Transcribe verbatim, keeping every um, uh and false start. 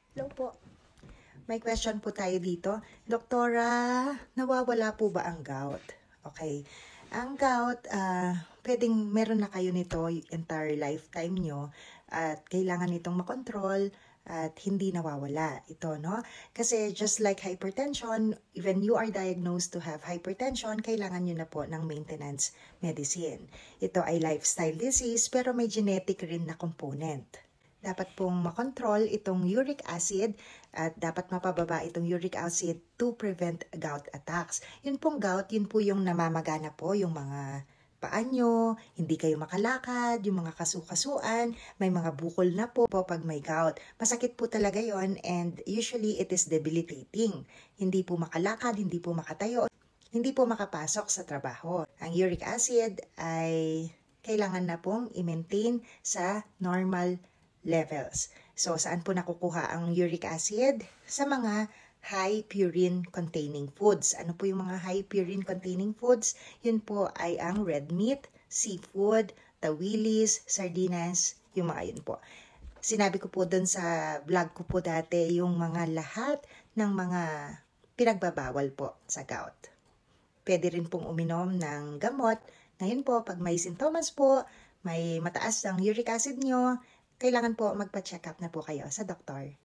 Hello po. May question po tayo dito. Doktora, nawawala po ba ang gout? Okay. Ang gout, ah, pwedeng meron na kayo nito yung entire lifetime nyo at kailangan nitong makontrol at hindi nawawala ito, no? Kasi just like hypertension, when you are diagnosed to have hypertension, kailangan nyo na po ng maintenance medicine. Ito ay lifestyle disease pero may genetic rin na component. Dapat pong makontrol itong uric acid at dapat mapababa itong uric acid to prevent gout attacks. Yun pong gout, yun po yung namamagana po, yung mga paa nyo, hindi kayo makalakad, yung mga kasukasuan, may mga bukol na po, po pag may gout. Masakit po talaga yon and usually it is debilitating. Hindi po makalakad, hindi po makatayo, hindi po makapasok sa trabaho. Ang uric acid ay kailangan na pong i-maintain sa normal levels. So, saan po nakukuha ang uric acid? Sa mga high purine containing foods. Ano po yung mga high purine containing foods? Yun po ay ang red meat, seafood, tawilis, sardinas, yung mga yun po. Sinabi ko po dun sa vlog ko po dati yung mga lahat ng mga pinagbabawal po sa gout. Pwede rin pong uminom ng gamot. Ngayon po, pag may sintomas po, may mataas ang uric acid nyo, kailangan po magpa-check up na po kayo sa doktor.